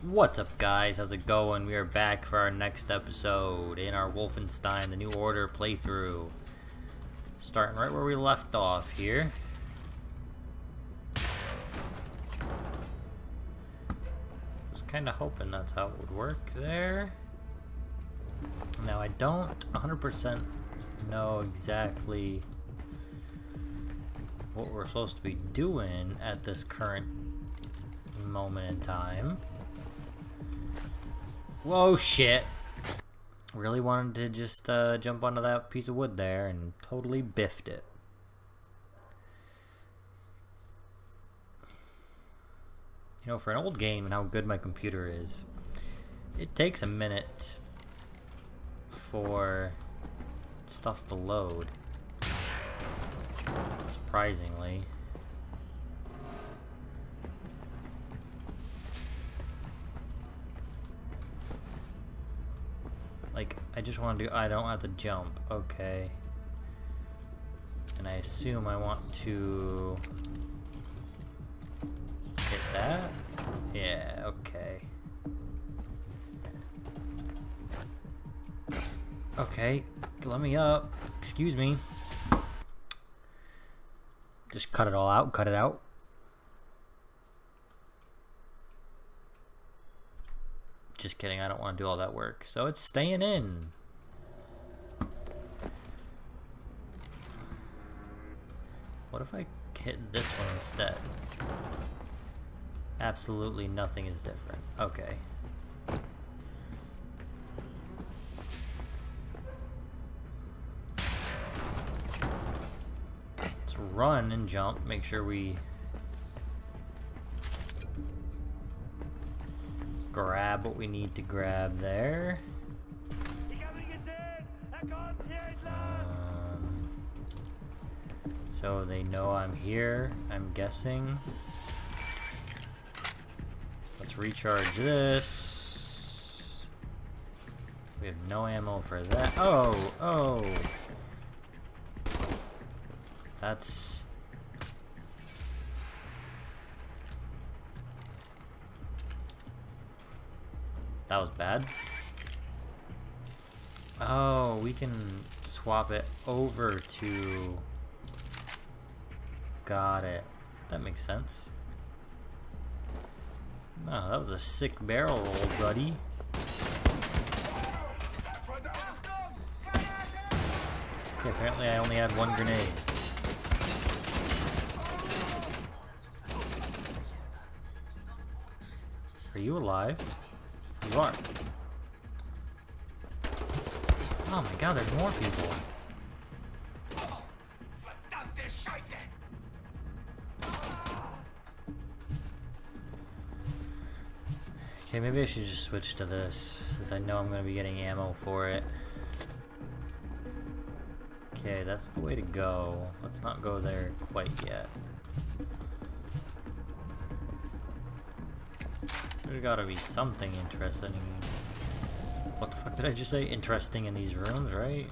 What's up, guys? How's it going? We are back for our next episode in our Wolfenstein The New Order playthrough. Starting right where we left off here. Was kind of hoping that's how it would work there. Now I don't 100% know exactly what we're supposed to be doing at this current moment in time. Whoa, shit. Really wanted to just jump onto that piece of wood there and totally biffed it. You know, for an old game and how good my computer is, it takes a minute for stuff to load. Surprisingly. Like, I just want to do, I don't have to jump, okay. And I assume I want to hit that? Yeah, okay. Okay, let me up. Excuse me. Just cut it all out, cut it out. Just kidding, I don't want to do all that work. So it's staying in. What if I hit this one instead? Absolutely nothing is different. Okay. Let's run and jump. Make sure we grab what we need to grab there. So they know I'm here, I'm guessing. Let's recharge this. We have no ammo for that. Oh! That's... that was bad. Oh, we can swap it over to... got it. That makes sense. Oh, that was a sick barrel roll, buddy. Okay, apparently I only had one grenade. Are you alive? You are. Oh my god, there's more people. Okay, maybe I should just switch to this, since I know I'm going to be getting ammo for it. Okay, that's the way to go. Let's not go there quite yet. There's gotta be something interesting. What the fuck did I just say? Interesting in these rooms, right?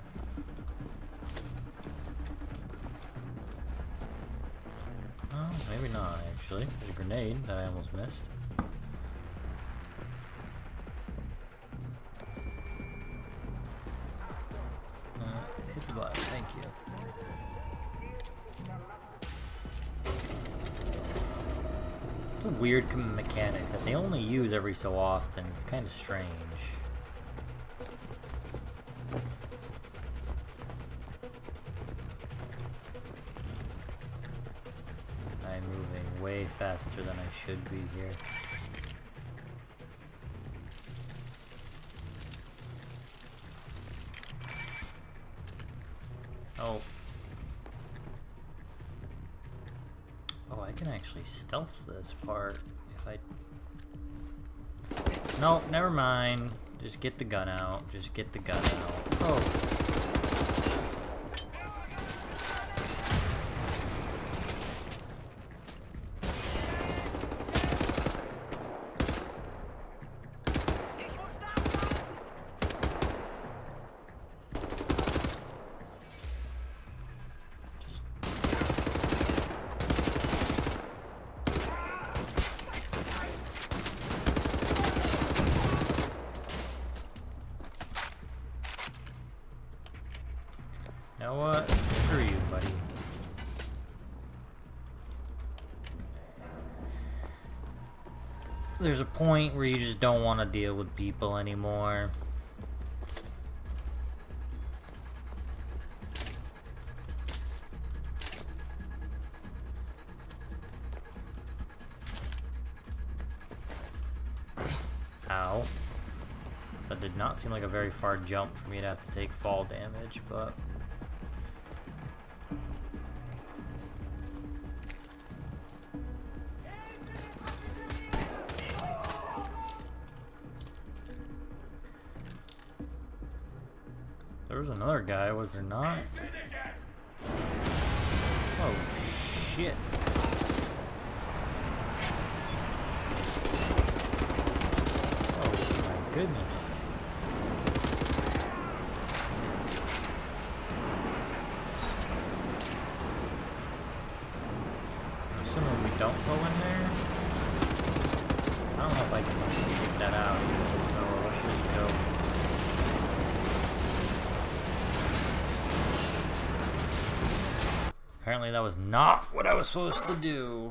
Oh, maybe not, actually. There's a grenade that I almost missed. Hit the button, thank you. It's a weird mechanic that they only use every so often. It's kind of strange. I'm moving way faster than I should be here. Oh. Oh, I can actually stealth this part if I... No, never mind. Just get the gun out. Just get the gun out. Oh. there's a point where you just don't want to deal with people anymore. Ow. That did not seem like a very far jump for me to have to take fall damage, but... There was another guy, was there not? Oh, shit. Oh, my goodness. I'm assuming we don't go in there. I don't know if I can get that out, so let's just go. Apparently that was not what I was supposed to do.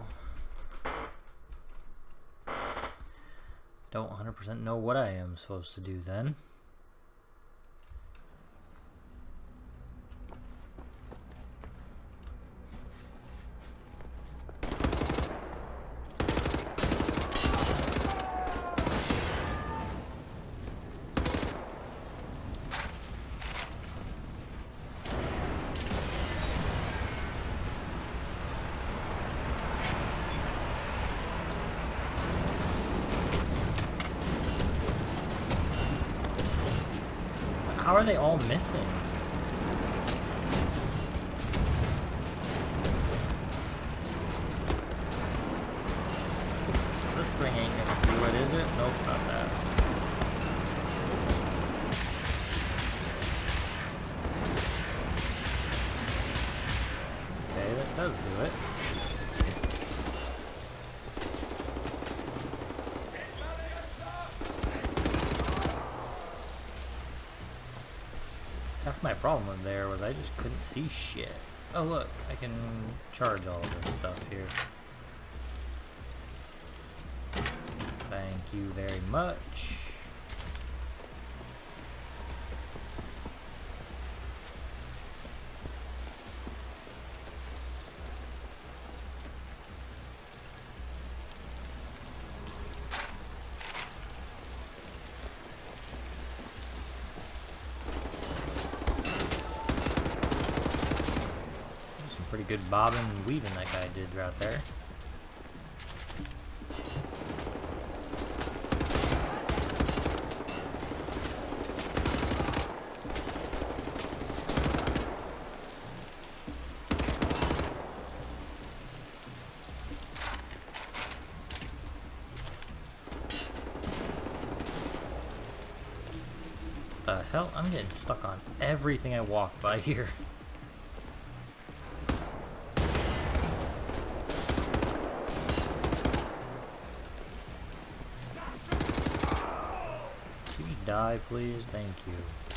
Don't 100% know what I am supposed to do then. How are they all missing? This thing ain't gonna do it, is it? Nope, not that. Okay, that does do it. Half my problem there was I just couldn't see shit. Oh look, I can charge all of this stuff here. Thank you very much. Pretty good bobbing and weaving that guy did right there. What the hell? I'm getting stuck on everything I walk by here. Die, please. Thank you.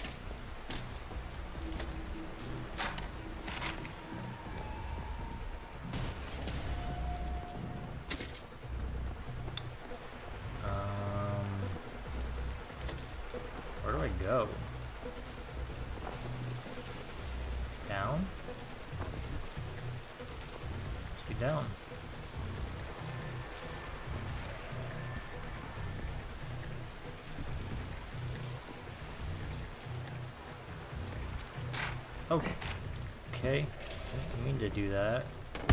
Where do I go? Down? Must be down. Oh, okay. Didn't mean to do that.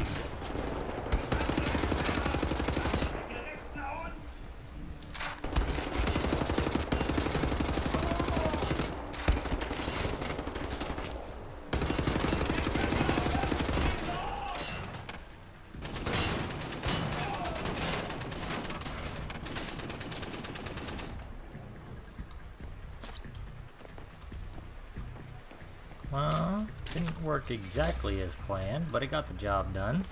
Well, didn't work exactly as planned, but it got the job done.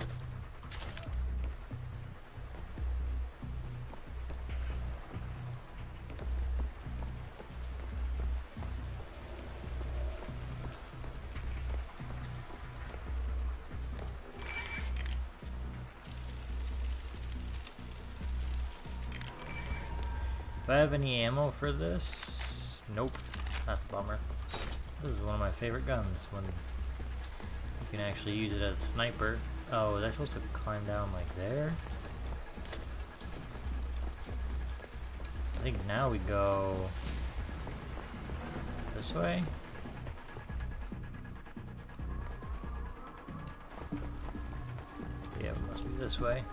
Do I have any ammo for this? Nope. That's a bummer. This is one of my favorite guns when you can actually use it as a sniper. Oh, was I supposed to climb down like there? I think now we go this way. Yeah, it must be this way.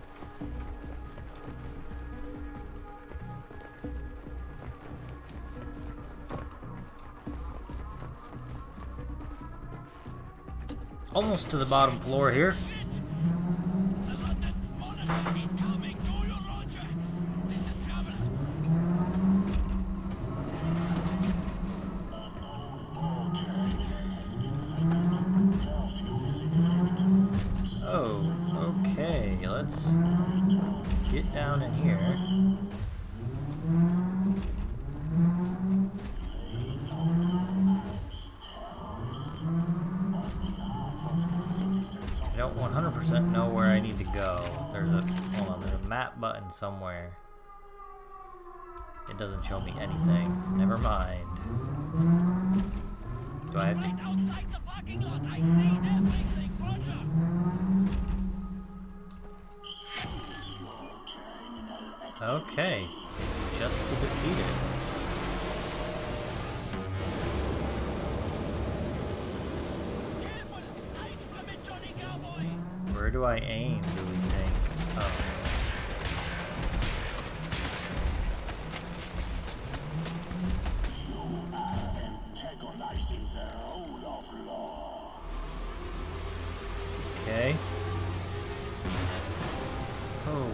Almost to the bottom floor here. Oh, okay. Let's get down in here. I don't 100% know where I need to go. There's a map button somewhere. It doesn't show me anything. Never mind. Do I have to? Okay, it's just to defeat it. Where do I aim, do we think? Oh. Okay. Oh.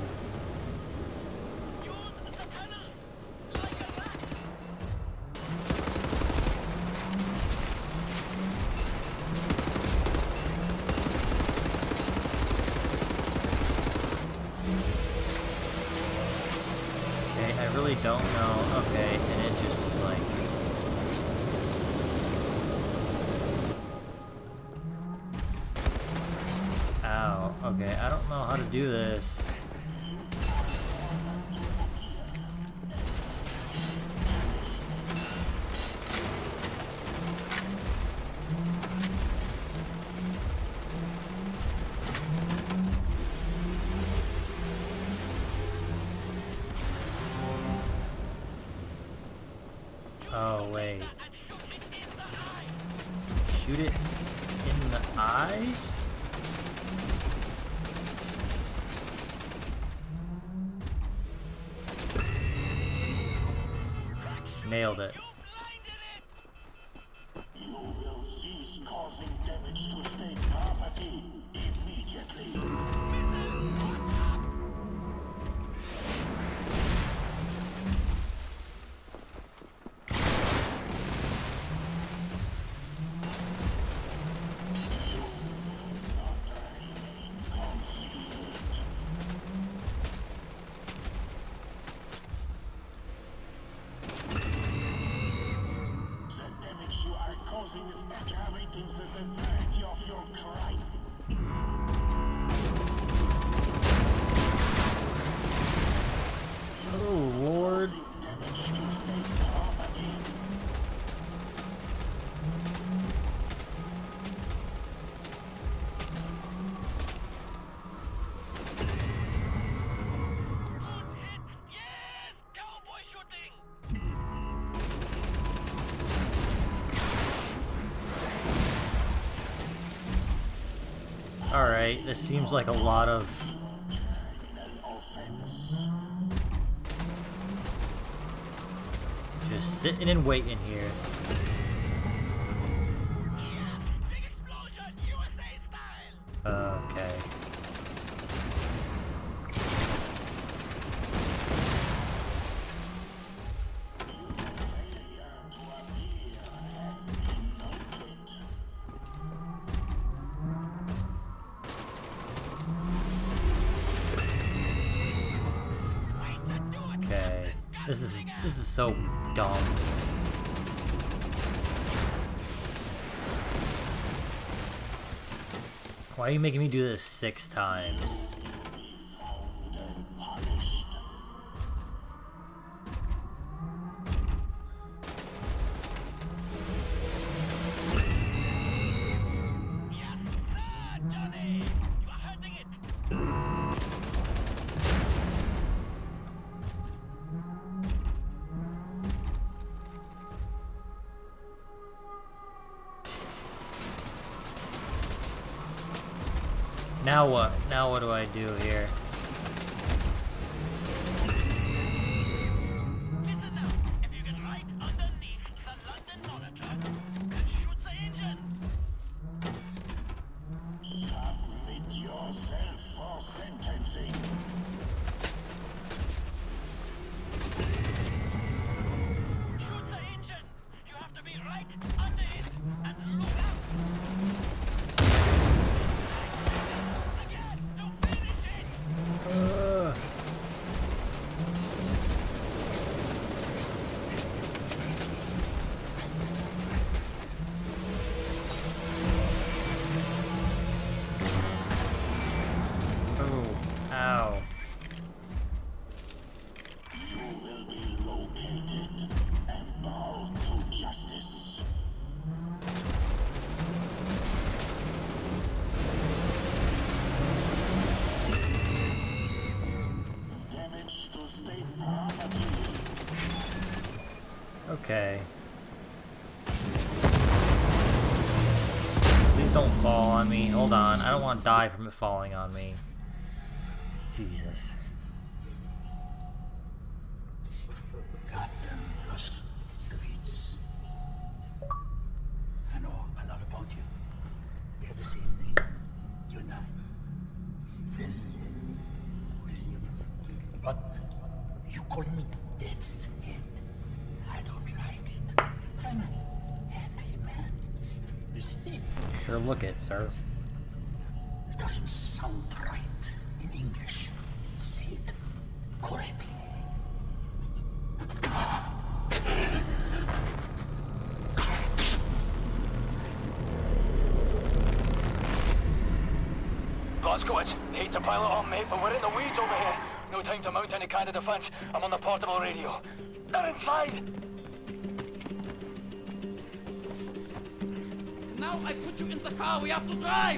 I really don't know. Okay, and it just is like... Ow. Okay, I don't know how to do this. Oh, wait. Shoot it in the eyes? Nailed it. You will cease causing damage to state property immediately. Is aggravating the severity of your crime. Oh, Lord. Damage to state property. Yes! Cowboy shooting! Alright, this seems like a lot of... just sitting and waiting here. Okay. This is so dumb. Why are you making me do this 6 times? Now what? Now what do I do here? Listen now. If you get right underneath the London Monitor and shoot the engine. Submit yourself for sentencing. Shoot the engine. You have to be right under it and look out. Again, to finish it. Oh, ow. You will be located and brought to justice. Damage to state property. Okay. Please don't fall on me. Hold on. I don't want to die from it falling on me. Jesus. Captain Moskowitz. I know a lot about you. We have the same name, you and I. William. But you call me Death's Head. I don't like it. I'm a happy man. You see? Sure look it, sir. It doesn't sound right in English. Say it correctly. Moskowitz, hate to pile it on, mate, but we're in the weeds over here. No time to mount any kind of defense. I'm on the portable radio. They're inside! Now I put you in the car, we have to drive!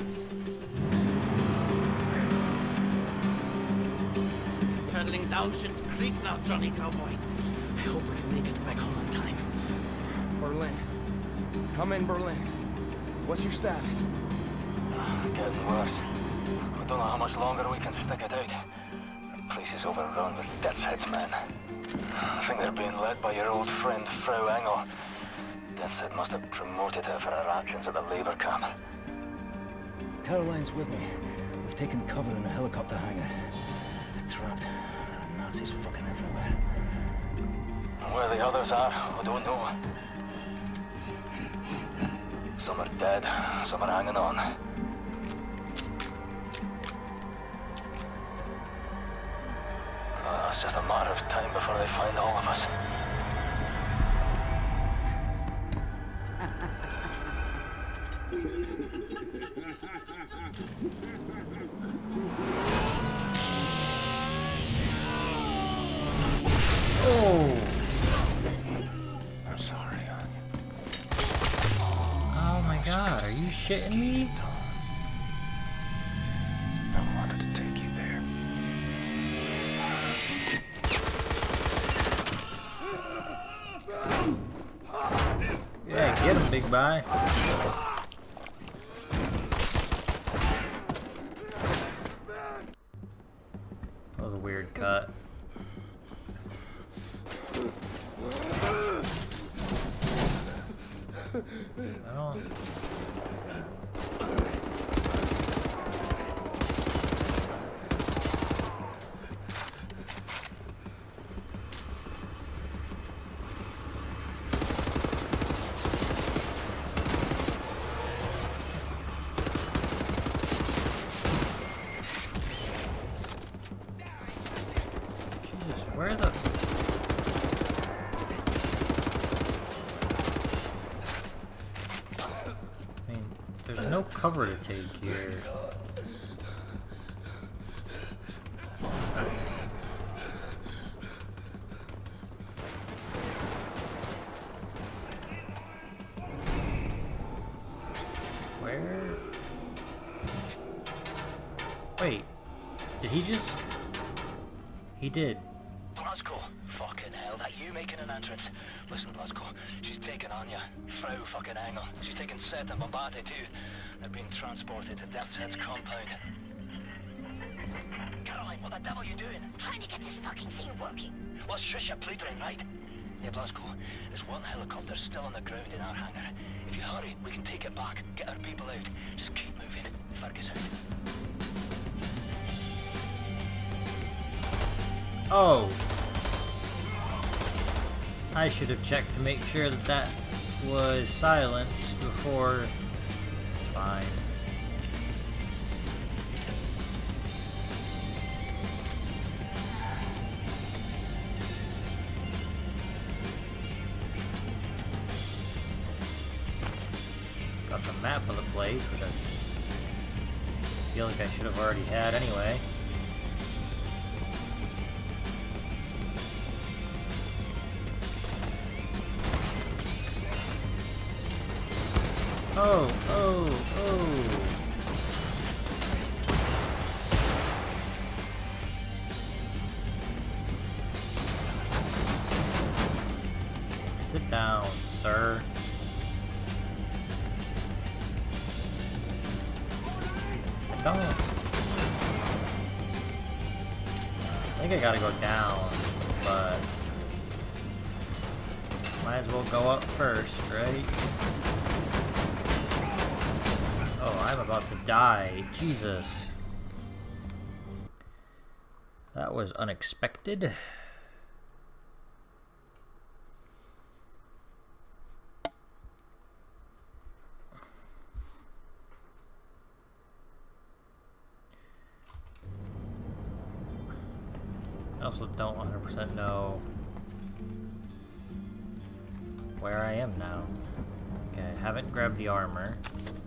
Paddling down Schitt's Creek now, Johnny Cowboy. I hope we can make it back home in time. Berlin. Come in, Berlin. What's your status? Getting worse. I don't know how much longer we can stick it out. The place is overrun with Death's Head's men. I think they're being led by your old friend, Frau Engel. Death's Head must have promoted her for her actions at the labor camp. Caroline's with me. We've taken cover in the helicopter hangar. We're trapped. There are Nazis fucking everywhere. Where the others are, I don't know. Some are dead, some are hanging on. It's just a matter of time before they find all of us. Oh! I'm sorry, hon. Oh my god, are you shitting me? I wanted to take you there. Yeah, get him, big guy. That was a weird cut. I don't... Jesus, where the... I mean, there's no cover to take here. Where? Wait, did he just... He did. Blasco, fucking hell, that you making an entrance? Listen, Blasco, she's taking Anya, Frau fucking Engel. She's taking Seth and Bombate too. They're being transported to Death's Head's compound. Caroline, what the devil are you doing? Trying to get this fucking thing working. Well, shush your pleading, right? Hey, Blasco, there's one helicopter still on the ground in our hangar. If you hurry, we can take it back, get our people out. Just keep moving. Fergus out. Oh! I should have checked to make sure that that was silenced before. It's fine. Got the map of the place, which I feel like I should have already had anyway. Oh, oh, oh. Sit down, sir. I don't. I think I gotta go down, but might as well go up first, right? Oh, I'm about to die. Jesus. That was unexpected. I also don't 100% know where I am now. Okay, I haven't grabbed the armor.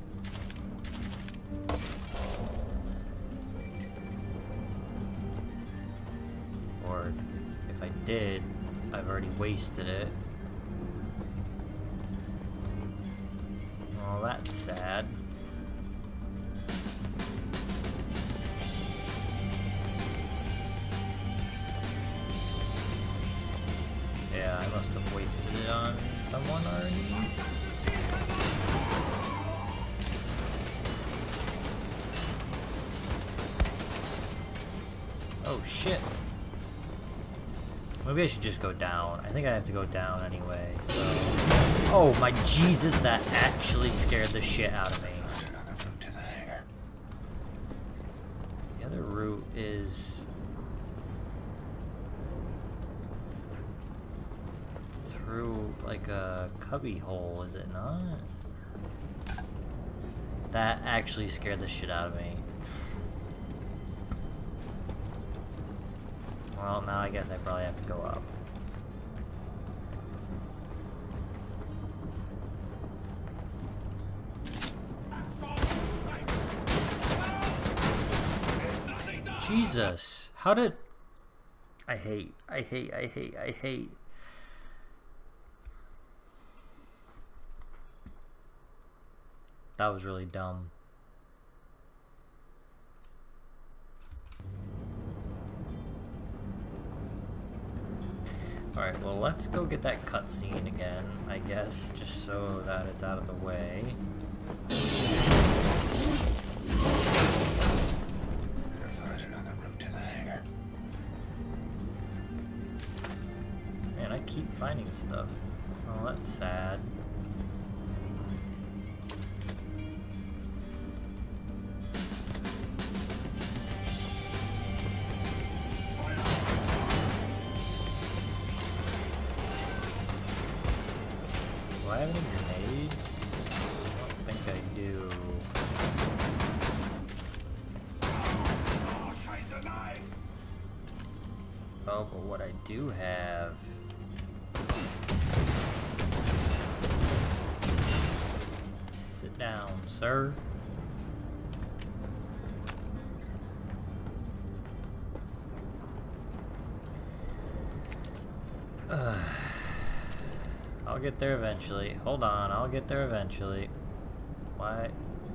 Or if I did, I've already wasted it. Well, that's sad. Yeah, I must have wasted it on someone already. Oh shit. Maybe I should just go down. I think I have to go down anyway, so... Oh my Jesus, that actually scared the shit out of me. The other route is... through, like, a cubby hole, is it not? That actually scared the shit out of me. Well, now I guess I probably have to go up. Jesus! How did... I hate. That was really dumb. Alright, well, let's go get that cutscene again, I guess, just so that it's out of the way. Man, I keep finding stuff. Oh, that's sad. Do I have any grenades? I don't think I do. Oh, but what I do have... Sit down, sir. I'll get there eventually. Hold on, I'll get there eventually. Why?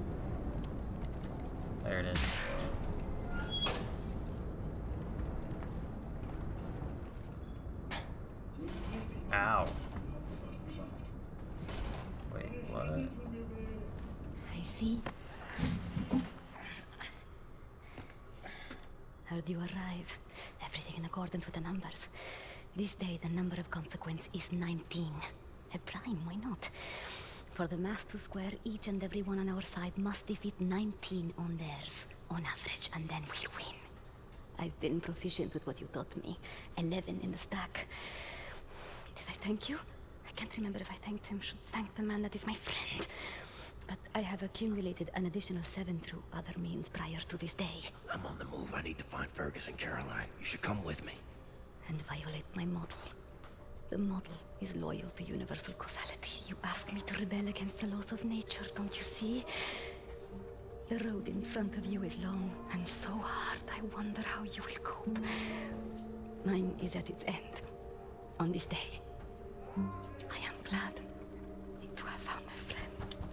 There it is. Ow. Wait, what? I see. heard you arrive. Everything in accordance with the numbers. This day, the number of consequence is 19. A prime, why not? For the math to square, each and every one on our side must defeat 19 on theirs, on average, and then we'll win. I've been proficient with what you taught me. 11 in the stack. Did I thank you? I can't remember if I thanked him. Should thank the man that is my friend. But I have accumulated an additional 7 through other means prior to this day. I'm on the move. I need to find Fergus and Caroline. You should come with me. And violate my model. The model is loyal to universal causality. You ask me to rebel against the laws of nature, don't you see? The road in front of you is long and so hard. I wonder how you will cope. Mine is at its end. On this day. I am glad to have found my friend.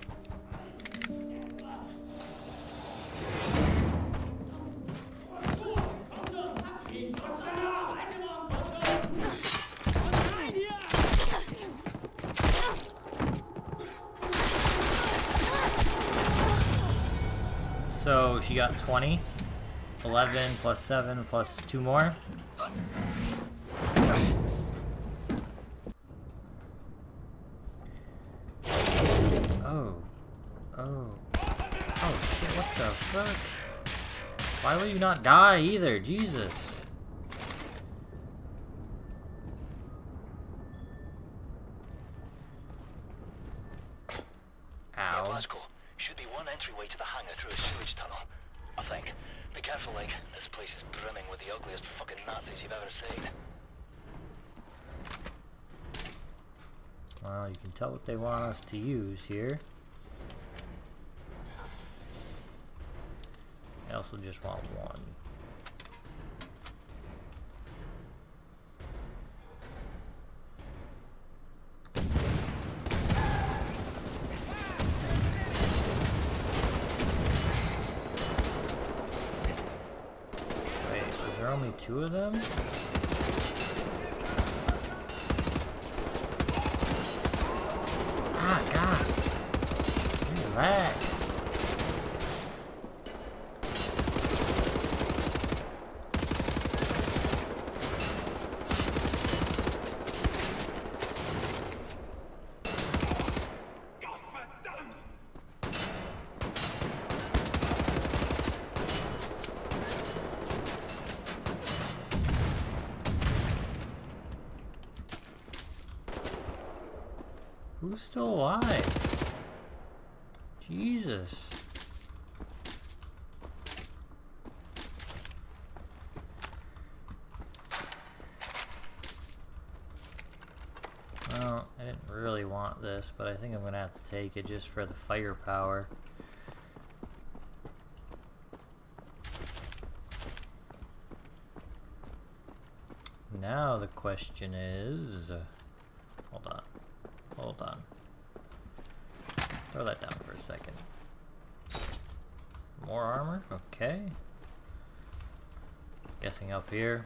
So she got 20. 11 plus 7 plus 2 more. Oh shit, what the fuck? Why will you not die either? Jesus. Ow. Glasgow. Should be one entryway to the hangar through a sewage tunnel. I think. Be careful, like, this place is brimming with the ugliest fucking Nazis you've ever seen. Well, you can tell what they want us to use here. I also just want one. Wait, is there only 2 of them? Ah, God. Relax. Who's still alive? Jesus. Well, I didn't really want this, but I think I'm gonna have to take it just for the firepower. Now the question is... hold on. Hold on. Throw that down for a second. More armor? Okay. Guessing up here.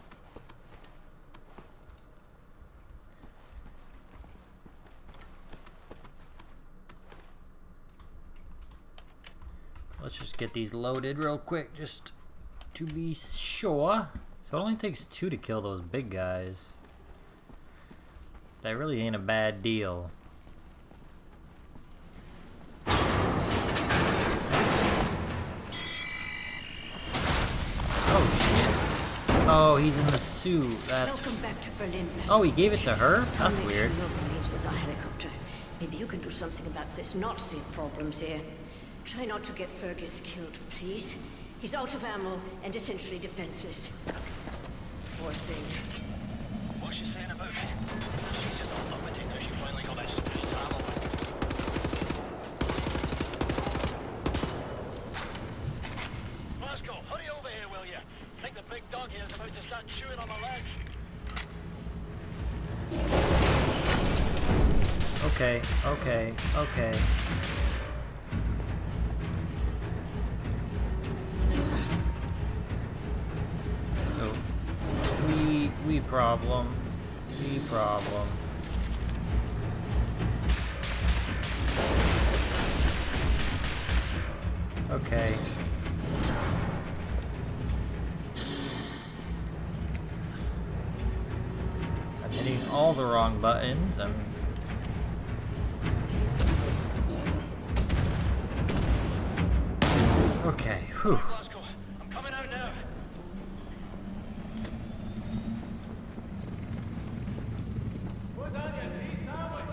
Let's just get these loaded real quick, just to be sure. So it only takes 2 to kill those big guys. That really ain't a bad deal. Oh shit. Oh, he's in the suit. That's... Welcome back to Berlin. Oh, he gave it to her? That's weird. Believes there's a helicopter. Maybe you can do something about this Nazi problems here. Try not to get Fergus killed, please. He's out of ammo and essentially defenseless. Poor thing. What's she saying about me? She's just all up with it now she finally got that stupid ammo. Glasgow, hurry over here, will you? I think the big dog here is about to start chewing on my legs. Okay, okay, okay. So, we problem. We problem. hitting all the wrong buttons. Okay, whew. I'm coming out now. Put on your tea sandwich.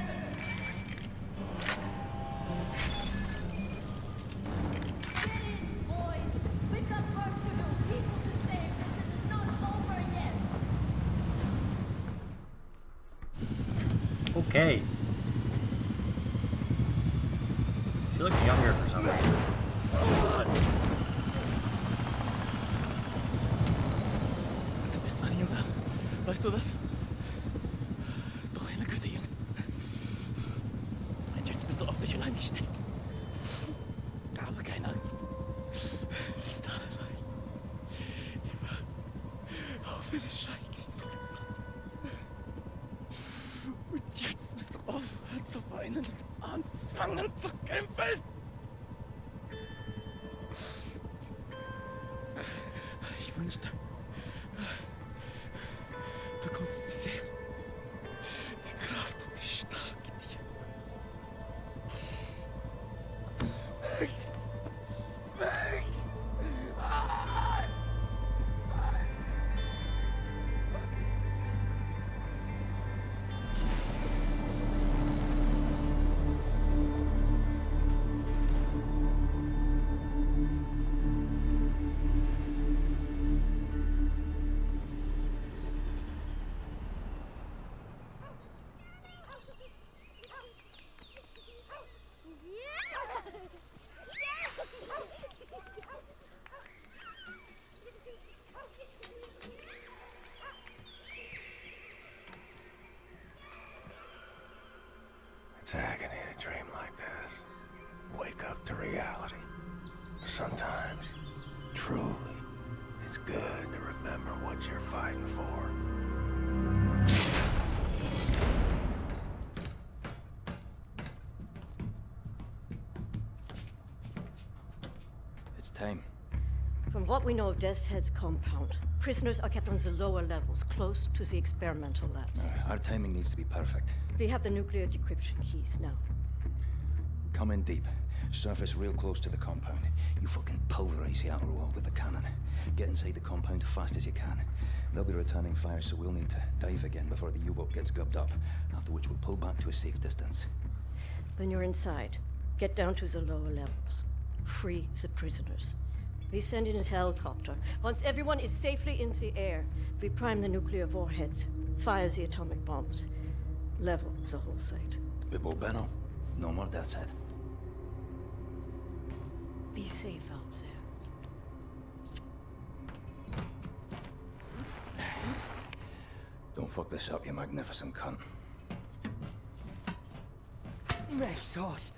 Boys, we've got work to do. People to save. This is not over yet. Okay. She looks younger for some reason. Du bist mein Junge. Weißt du das? Doch eine gute Junge. Und jetzt bist du auf dich allein gestellt. Aber keine Angst. Wir sind alle allein. Immer. Auch wenn es schrecklich so ist. Und jetzt musst du aufhören zu weinen und anfangen zu kämpfen. Ich wünschte, du konntest sie sehen. Die Kraft und die Stärke in dir. Weg! Weg! It's agony to dream like this. Wake up to reality. Sometimes, truly, it's good to remember what you're fighting for. It's time. From what we know of Death's Head's compound, prisoners are kept on the lower levels, close to the experimental labs. Our timing needs to be perfect. We have the nuclear decryption keys now. Come in deep. Surface real close to the compound. You fucking pulverize the outer wall with the cannon. Get inside the compound fast as you can. They'll be returning fire, so we'll need to dive again before the U-boat gets gubbed up. After which we'll pull back to a safe distance. When you're inside, get down to the lower levels. Free the prisoners. We send in his helicopter. Once everyone is safely in the air, we prime the nuclear warheads, fire the atomic bombs, level the whole site. Bibbo Benno. No more Death's Head. Be safe out there. Don't fuck this up, you magnificent cunt. Make sauce.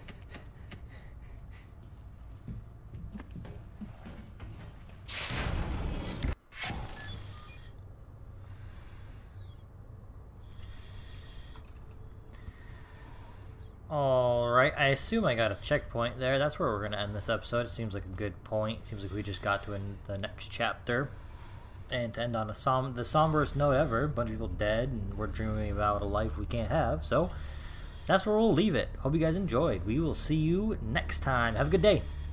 Alright, I assume I got a checkpoint there. That's where we're going to end this episode. It seems like a good point. Seems like we just got to the next chapter. And to end on the somberest note ever. A bunch of people dead, and we're dreaming about a life we can't have. So, that's where we'll leave it. Hope you guys enjoyed. We will see you next time. Have a good day.